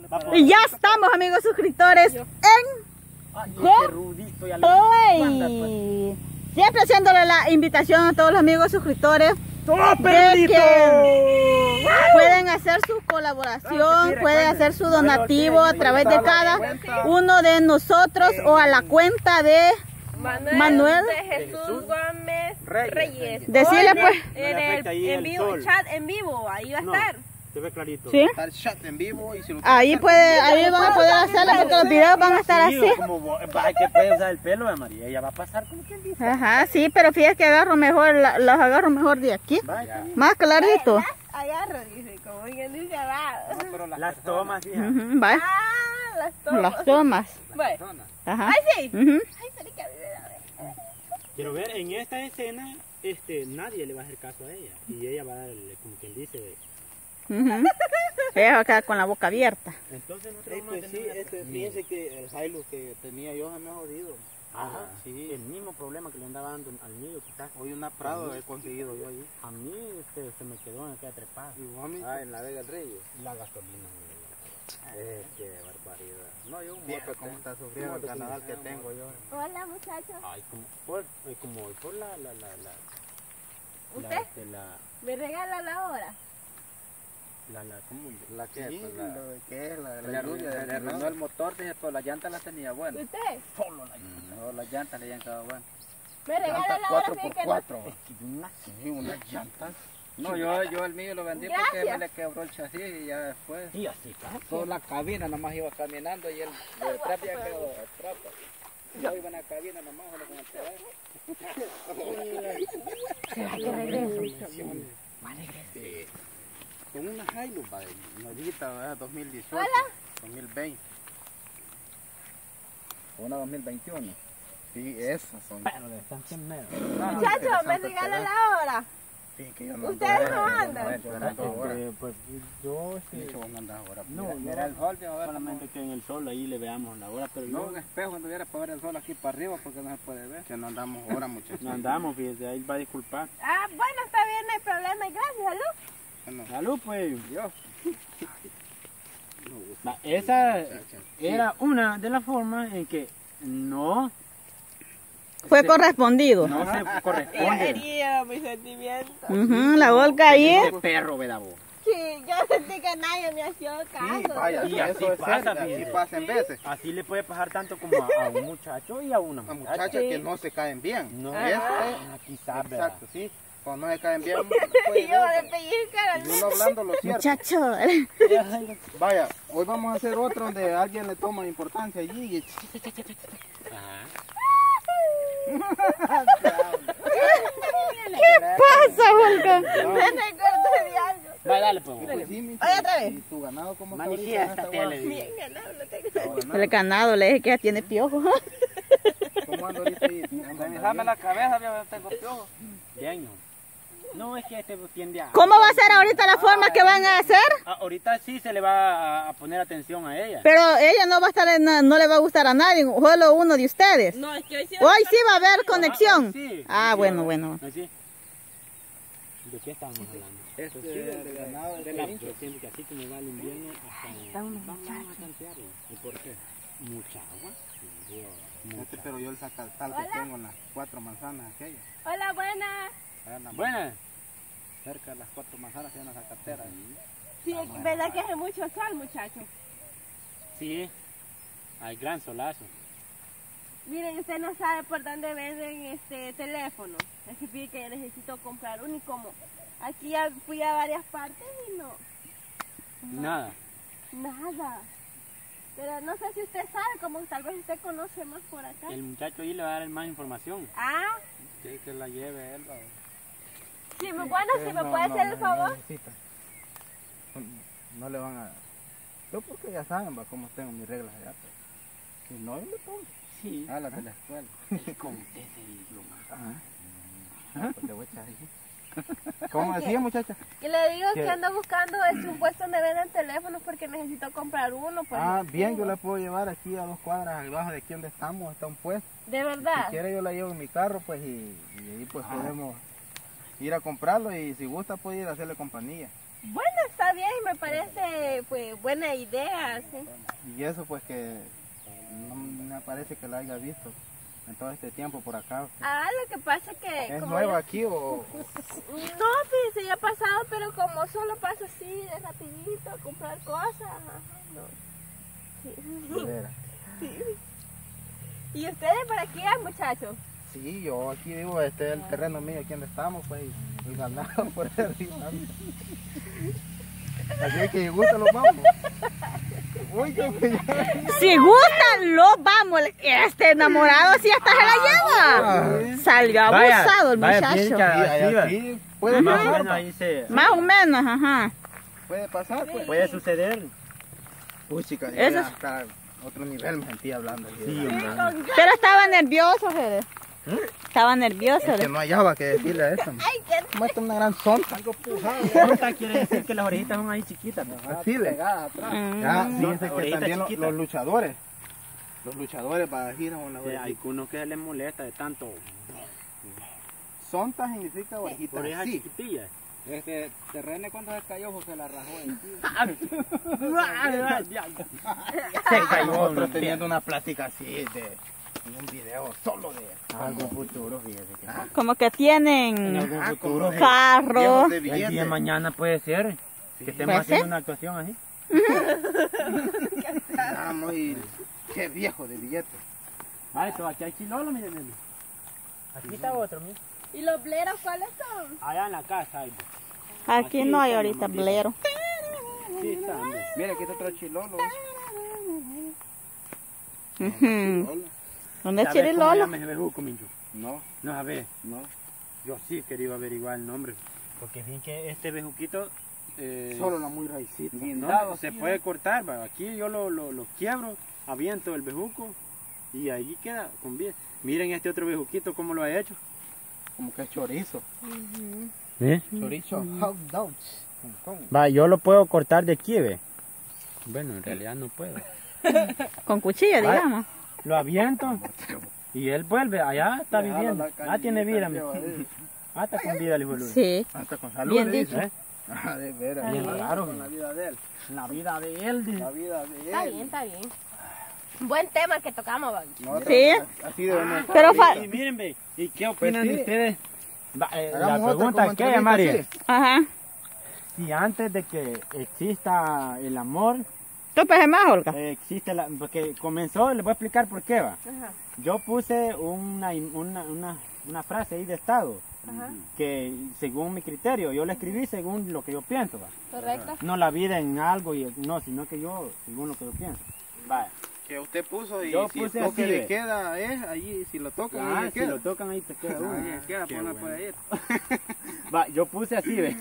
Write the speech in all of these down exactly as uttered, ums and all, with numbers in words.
Y ya estamos, amigos suscriptores, en Play. Siempre haciéndole la invitación a todos los amigos suscriptores de que pueden hacer su colaboración, pueden hacer su donativo a través de cada uno de nosotros o a la cuenta de Manuel, Manuel de Jesús Gómez Reyes. Decirle pues En el en vivo, chat en vivo, ahí va a estar. Se ve clarito. ¿sí? Está el chat en vivo y si lo Ahí puede, ahí van a poder hacerlo porque los videos van a estar Sí, así. como vos- va, que puede usar el pelo de María, ella va a pasar como quien dice. Ajá, sí, pero fíjate que agarro mejor, la- los agarro mejor de aquí. Vaya. Más clarito. Agarra, dice, como quien dice, va. No, pero las, Las tomas, hija. Ujú, va. Ah, las tomas. Las tomas. Bueno. personas. Ajá. Ay, sí. Ujú. Ay, marica, a ver. Quiero ver, en esta escena, este, nadie le va a hacer caso a ella. Y ella va a darle, como quien dice, Ujú. Ella va a quedar con la boca abierta. entonces nosotros Eh, vamos a pues sí, tener una- este, fíjense que el Hilux que tenía yo se me ha jodido. Ajá, Sí. el mismo problema que le andaba dando al mío, quizás. Hoy una Prado he conseguido yo ahí. A mí este, se me quedó en aquella trepada. Igualmente. Ah, en la Vega del Reyes. La gasolina. Eh, qué barbaridad. No, yo un moto, ¿cómo está sufriendo el moto canal que sin tengo yo? Hola, muchachos. Ay, como por, eh, como hoy por la, la, la, la, ¿Usted? la, este, la, ¿Me regala la hora? la, la, ¿cómo? ¿La qué? Sí, Pues la, ¿qué es? La, le la arruinó- lluvia, le arruinó el motor, dije, pero las llantas las tenía buenas. ¿Usted? Solo la No, las llantas le habían quedado buenas. ¿Me regala la hora? Sí, que no. Es que una, Sí, unas llantas. No, yo, yo el mío lo vendí porque Gracias. me le quebró el chasis y ya después. y así, casi. Solo la cabina nomás iba caminando y el de detrás había quedado atrás. Yo iba en la cabina nomás, solo con el pedazo. Sí. Con una Hilux, va, nuevita, ¿verdad? dos mil dieciocho. Hola. dos mil veinte. Una dos mil veintiuno. Sí, esas son. Pero de están cien metros. Muchachos, ¿me regala la hora? Sí, que yo no ¿Ustedes ando no ahora, andan? yo no ando ahora. Este, pues yo, Sí, este, yo no ando ahora. no, Mira, yo mira el sol, a ver solamente que en el sol ahí le veamos la hora, pero No, yo un espejo cuando viera para ver el sol aquí para arriba porque no se puede ver. Que no andamos ahora, muchachos. no andamos, fíjese, ahí va a disculpar. Ah, bueno, está bien, no hay problema. Y gracias, salud. Bueno, Salud, pues. Dios. Va, esa era una de las formas en que no, Fue correspondido. no se Ella corresponde. hería mis sentimientos. Ujú, la volca ahí. Ese perro, ¿verdad vos? Sí, yo sentí que nadie me hacía caso. Sí, vaya, Y así eso es pasa, cierto, así fíjese. pasa en veces. Así le puede pasar tanto como a, a un muchacho y a una A muchacha. muchachas que no se caen bien. No, Este, ah, quizás, ¿verdad? exacto, sí. Cuando no se caen bien, Y puede yo ver. de pellizcar. Y uno hablando lo cierto. Muchacho. Vaya, hoy vamos a hacer otro donde alguien le toma importancia allí. y- Ajá. ¿Qué pasa, volca? Me recordé de algo. Va, dale, pues. Pues sí, mi Oye, otra vez. ¿Y tu ganado cómo está Manifiéstate, ahorita? le digo. Bien ganado, lo tengo. ¿Cómo El ganado le dije que ya tiene piojo. anda ahorita ahí? Revisame la cabeza, yo tengo piojo. Bien, no. No, es que este tiende a... ¿Cómo va a ser ahorita la forma que van a hacer? Ah, ahorita sí se le va a, a poner atención a ella. Pero ella no va a estar, en, no le va a gustar a nadie, solo uno de ustedes. No, es que hoy sí. Hoy sí va a haber conexión. Ah, sí. Ah, Sí, bueno, ah, bueno. ah, sí. ¿De qué estamos hablando? Este, Pues sí, el ganado de del la- pincho. yo siento que así como va el invierno, hasta vamos a tantearlo. ¿Y por qué? Mucha agua. Sí, Dios, mucha. Este, pero yo el sacatal que tengo en las cuatro manzanas aquellas. Hola, buenas. Allá en la- Buena. Cerca de las cuatro manzanas hay una zacatera. Sí, ¿verdad que hace mucho sol, muchachos? Sí, hay gran solazo. Miren, usted no sabe por dónde venden este teléfono. Es que pide que yo necesito comprar uno y como aquí ya fui a varias partes y no, Nada. nada. Pero no sé si usted sabe, como tal vez usted conoce más por acá. El muchacho ahí le va a dar más información. Ah, Sí, que la lleve él. ¿va? sí, me- bueno, si me No, puede no, hacer no, el favor. No, necesita. No le van a... Yo porque ya saben va, cómo tengo mis reglas allá. Pues. Si no, yo le pongo. Sí. Ah, las de la escuela. Con ese idioma. Ajá. Ah, pues le voy a echar ahí. ¿Cómo decía, muchacha? Y le digo ¿Qué? que ando buscando este, un puesto donde venden teléfonos porque necesito comprar uno. Pues, Ah, no bien, tengo. yo la puedo llevar aquí a dos cuadras abajo de aquí donde estamos, está un puesto. De Si verdad. quiere yo la llevo en mi carro, pues, y, y ahí pues podemos ir a comprarlo y si gusta puede ir a hacerle compañía. Bueno, está bien, me parece pues buena idea, sí. Y eso pues que no me parece que lo haya visto en todo este tiempo por acá. Ah, lo que pasa es que... ¿Es como nuevo yo- aquí o...? No, fíjese, ya ha pasado, pero como solo paso así, de rapidito, a comprar cosas. Ajá, no. Sí. De veras. ¿Y ustedes por aquí, ah, muchachos? Sí, yo aquí vivo, este es el terreno mío, aquí donde estamos, pues, y ganado por ahí arriba. Así que si gusta los vamos. Uy, qué bello. Si gustan, lo vamos. Este enamorado sí hasta se la lleva. Salió abusado el muchacho. Sí, allá sí, puede Más o pasar, menos ahí se... Más o menos, ajá. puede pasar, pues. Puede suceder. Uy, chicas, Eso ya es- hasta otro nivel me sentí hablando. Aquí, Sí, ¿verdad? hombre. Pero estaba nervioso, Jere. Estaba nervioso. Es que no hallaba que decirle a eso. Ay, qué... Muestra una gran sonta, algo pujado. Sonta quiere decir que las orejitas son ahí chiquitas. ¿no? Así le. Mm. Ya, Sí, fíjense que orejita también los, chiquita. los luchadores, los luchadores para ir a una Sí, hay unos que les molesta de tanto. Sonta significa orejita Orejas así. chiquitillas. Este terreno cuando se cayó, se la rajó en Se cayó. Otro no, teniendo una plática así de un video solo de algún futuro, fíjese que. Como que En tienen algún Ah, futuro. como carro. viejos de El día de billetes. mañana puede ser que estemos Puede haciendo ser. una actuación así. Vamos y qué viejo de billetes. Vale, todo aquí hay chilolo, miren. miren. Aquí está otro, miren. ¿Y los bleros cuáles son? Allá en la casa hay. Aquí no hay ahorita blero. Sí, está. hombre. Mira, aquí está otro chilolo. Ujú. ¿Dónde es ¿Sabes cómo Chirilolo? llama ese bejuco, Mincho? No, No sabes. no. Yo sí quería averiguar el nombre. Porque fin que este bejuquito. Eh, Solo la muy raicita. no, se puede cortar. Va. Aquí yo lo, lo, lo quiebro, aviento el bejuco y ahí queda con bien. Miren este otro bejuquito cómo lo ha hecho. Como que es chorizo. ¿Eh? Chorizo hot dogs. ¿Cómo? Va, yo lo puedo cortar de aquí, ve. Bueno, en realidad no puedo. Con cuchilla, Vale. digamos. Lo aviento y él vuelve. Allá está viviendo. Ah, tiene vida. mi- Ah, está con vida el hijo de Luis. Sí. Hasta con salud. Bien le dicho. dice. ¿Eh? Ah, de veras. Bien raro. Con la vida de él. La vida de él. dice. La vida de él. Está bien, está bien. Buen tema que tocamos, Babi. Nosotros Sí. Así debemos estar Pero ahorita. fa- Y miren, ve. ¿Y qué opinan Pues sí. de ustedes? Va, eh, la Hagamos otra pregunta como es que, entrevista María, así. Ajá. si antes de que exista el amor, ¿Tú pejes más, Olga? eh, existe la, porque comenzó, les voy a explicar por qué va. Ajá, Yo puse una, una, una, una frase ahí de estado, ajá, que según mi criterio, yo la escribí según lo que yo pienso, va. correcto. No la vida en algo, y no, sino que yo, según lo que yo pienso. Va. Que usted puso y Yo si puse el toque así, le ve. queda, es allí, si lo tocan, ahí Ah, le si queda. lo tocan ahí te queda uno. Ahí le queda, Qué ponla bueno. por ahí. Va, yo puse así, ve.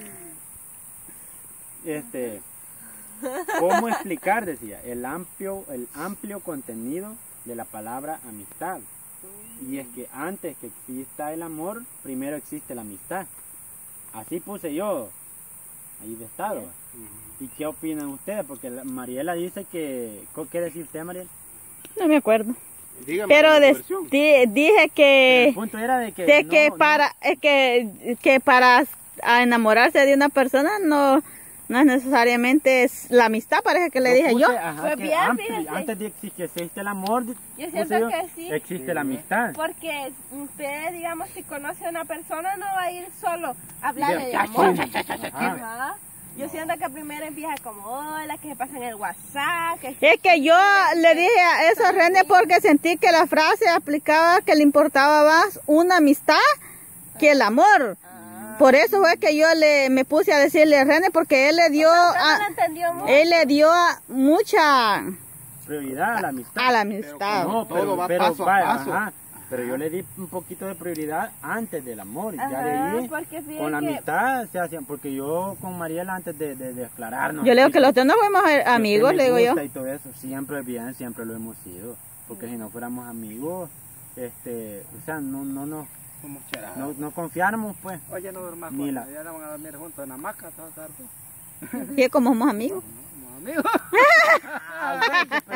Este, ¿cómo explicar, decía, el amplio, el amplio contenido de la palabra amistad? Y es que antes que exista el amor, primero existe la amistad. Así puse yo, ahí de estado. ¿Y qué opinan ustedes? Porque la- Mariela dice que, ¿qué decía usted, Mariela? No me acuerdo. Dígame Pero la des- versión. di- dije El que, punto era de que... de no, que no- para es que, que para a enamorarse de una persona no, no es necesariamente es la amistad, parece que le dije puse, yo. ajá, Pues que bien, ampli- fíjese. antes de exi- que existe el amor, Yo puse siento que sí. existe la amistad. Porque usted, digamos, si conoce a una persona, no va a ir solo a hablarle de Ya, amor. cha, cha, cha, cha, cha. Ajá. Yo siento que primero empieza como hola, que se pasa en el WhatsApp, que Es que yo le dije a eso a René porque sentí que la frase aplicaba que le importaba más una amistad que el amor. Por eso fue que yo le me puse a decirle a René porque él le dio usted no a- lo entendió mucho. él le dio mucha Prioridad a la amistad. a la amistad. No, pero, Todo va pero, paso a vaya, paso. ajá, pero yo le di un poquito de prioridad antes del amor. Y ya Ajá, de ahí, porque fíjate con la que- amistad se hacían, porque yo con Mariela antes de, de, de aclararnos. Yo le digo así, que los dos no fuimos que amigos, usted le me digo yo. gusta y todo eso, siempre es bien, siempre lo hemos sido. Porque si no fuéramos amigos, este, o sea, no, no, no, Somos cherados. no, no confiáramos, pues. Oye, no duermas Ni con la- ya no van a dormir juntos en la hamaca, todo harto. Sí, como somos amigos. Somos amigos. Ah, bueno, pero como ya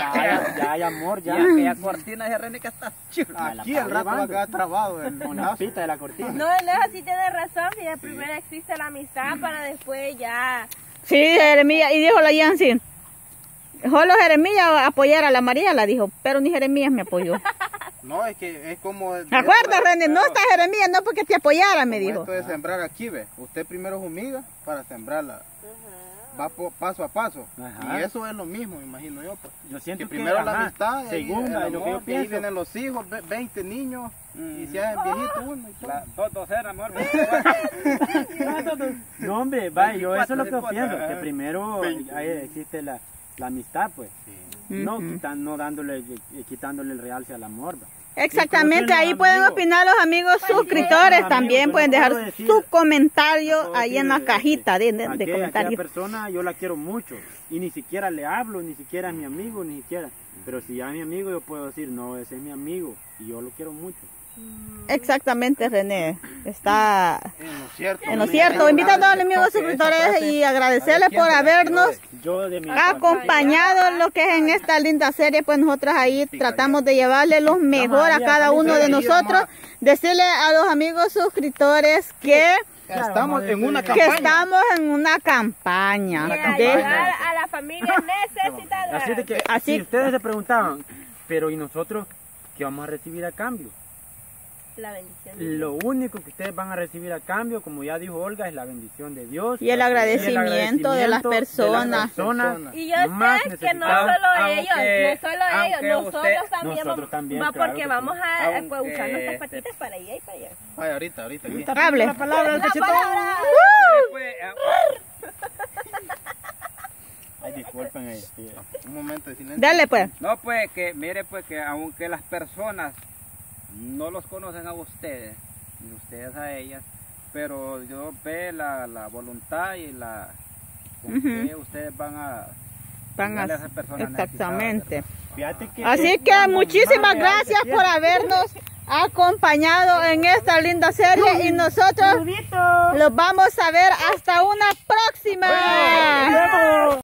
Ya, ya, ya hay amor, ya. Ya aquella cortina de René que está chula. Aquí el rato va a quedar trabado en Con la pita de la cortina. No, no es así, tiene razón. Fíjate, primero existe la amistad para después ya. Sí, Jeremías, y dijo la Yancy, solo Jeremías apoyar a la María, la dijo, pero ni Jeremías me apoyó. No, es que es como... ¿Te acuerdas, René? No está Jeremías, no porque te apoyara, me dijo. Esto de sembrar aquí, ve. Usted primero humiga para sembrarla. Va po- paso a paso. Ajá. Y eso es lo mismo, me imagino yo. Pues. Yo siento Que que, primero la ajá, amistad, según el, el lo que yo amor, y ahí pienso. vienen los hijos, ve- veinte niños, y se hacen viejitos uno y todo. La, dos docenas, amor. No, hombre, va, yo eso es lo que veinticuatro, pienso, ajá. que primero ahí existe la, la amistad, pues. No, Ujú. quitan, no dándole, eh, quitándole el realce al amor, va. Exactamente, ahí los pueden amigos. opinar los amigos suscriptores, amigos, también yo pueden no dejar puedo decir- su comentario Puedo ahí en la decir, cajita de, de- de aquella- aquella comentarios. persona yo la quiero mucho y ni siquiera le hablo, ni siquiera es mi amigo, ni siquiera. Pero si ya es mi amigo yo puedo decir, no, ese es mi amigo y yo lo quiero mucho. Exactamente, René, está En lo cierto. en lo cierto. Invito a todos los amigos suscriptores y agradecerles por habernos Yo de mi acompañado en lo que es en esta linda serie, pues nosotros ahí tratamos de llevarle lo mejor a cada uno de nosotros, decirle a los amigos suscriptores que, Estamos en una que campaña. estamos en una campaña. Y de- ayudar a la familia necesitada. Así de que, Así- si ustedes se preguntaban, pero ¿y nosotros qué vamos a recibir a cambio? La bendición. Lo único que ustedes van a recibir a cambio, como ya dijo Olga, es la bendición de Dios. Y el agradecimiento de las personas. personas Y yo más sé que no necesitadas. solo aunque- ellos, no solo aunque ellos, nosotros usted- también nosotros vamos, también, va claro porque que vamos sí. a, a Aunque usar nuestras este- patitas para allá y para allá. Ay, ahorita, ahorita. Aquí. Hable. La palabra del La cachetón. palabra. Pues, ah, Ay, disculpen. Este, Un momento de silencio. Dale pues. no, pues que mire, pues que aunque las personas no los conocen a ustedes, ni ustedes a ellas, pero yo ve la, la voluntad y la con Ujú. que ustedes van a Van a- ayudarle a esas personas exactamente. fíjate que Así es que cuando muchísimas más real se gracias por siente. habernos acompañado en esta linda serie y nosotros los vamos a ver hasta una próxima.